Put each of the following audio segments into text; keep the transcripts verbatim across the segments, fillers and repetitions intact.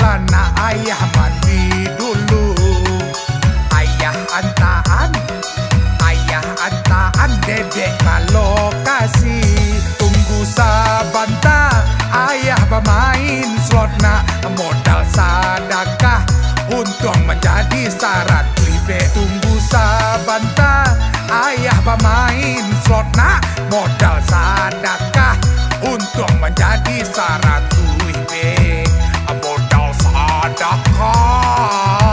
sabana ayah mandi dulu. Ayah antaan, ayah antaan dedek kalau kasih. Tunggu sabanta ayah bermain slot nak modal sadakah untuk menjadi syarat libe. Tunggu sabanta ayah bermain slot nak modal sadakah untuk menjadi syarat libe. Modal sadakah.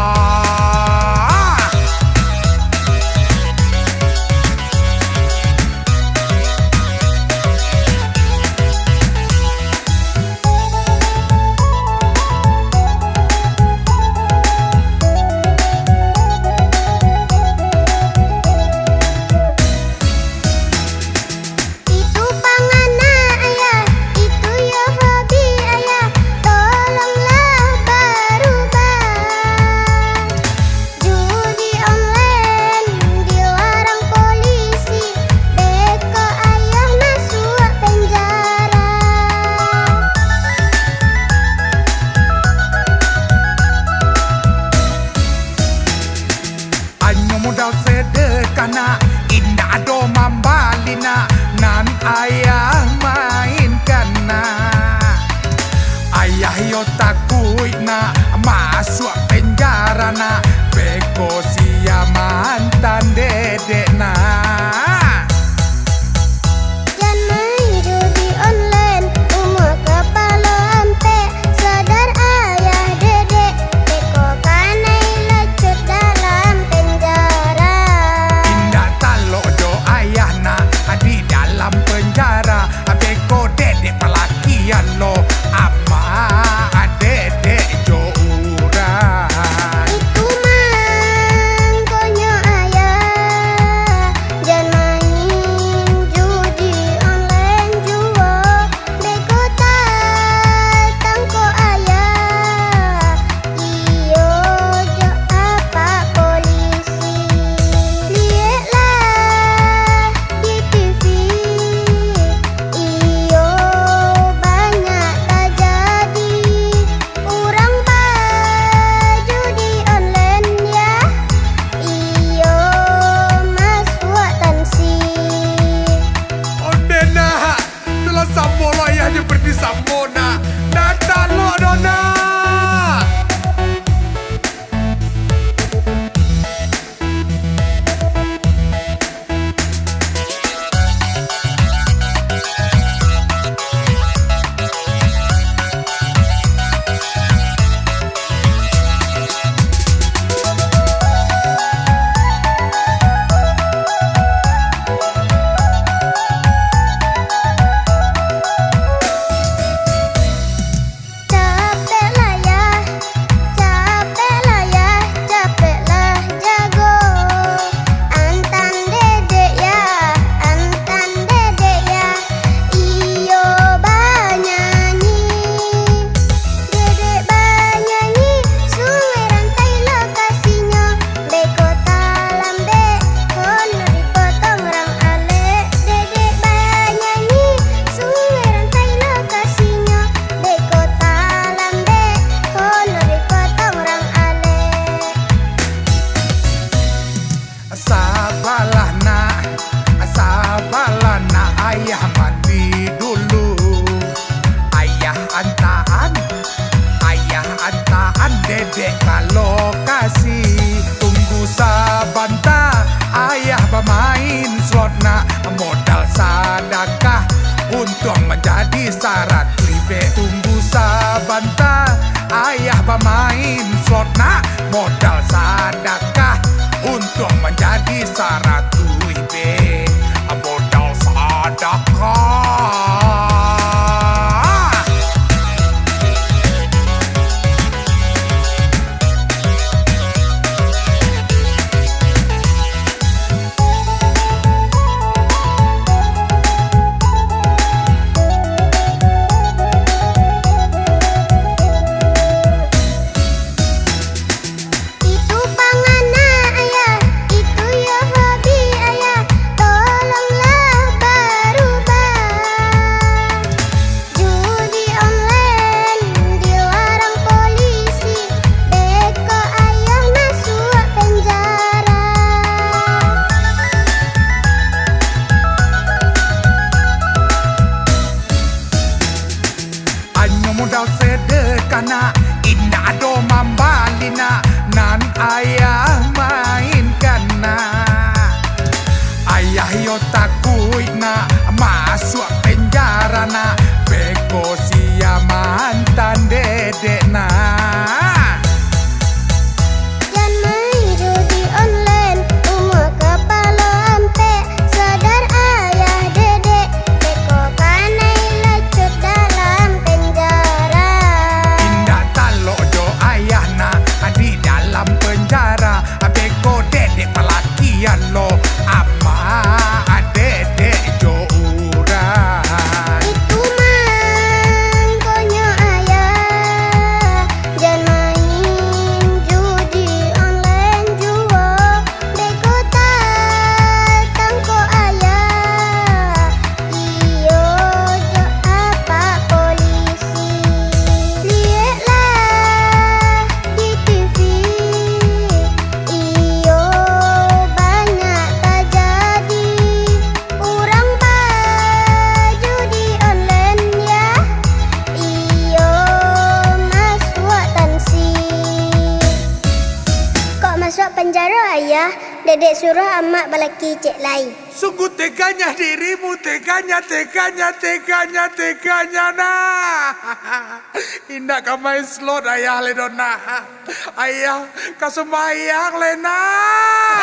Modal sedekah nak indah do mambalina nan ayah mainkan nak. Ayah yo takut nak masuk penjara nak beko sia mantan dedek nak. Sambola ya seperti Sambona, datang lo dona. Sabarlah nak, sabarlah nak ayah mandi dulu. Ayah antaan, ayah antaan dedek kalau kasih. Tunggu sabanta ayah bermain slot nak modal sadakah untuk menjadi syarat libe. Tunggu sabanta ayah bermain slot nak modal sadakah untuk menjadi syarat libe. Modal sadakah. Itu panganan ayah, itu ya hobi ayah mainkan nak. Ayah yo takut nak masuk penjara nak, beko sia mantan dedek nak. Jangan main judi online, umur kepala ampe, sadar ayah dedek, beko kanai lecut dalam penjara. Indah talok jo ayah nak di dalam penjara, beko dedek pelakian lo, ama dedek jo urang. Itu mang konyo ayah, jangan main judi online juo, beko tatang ko ayah, iyo jo apa polisi. Lihatlah di T V, iyo banyak terjadi, orang baju di online ya, iyo masuk tansi. Kok masuk penjara ayah? Dedek suruh amak balaki cek lain. Sungguh teganya dirimu, teganya, teganya, teganya, teganya nah. Indah kau main slot ayah ledona. Ayah kau sembahyang lena.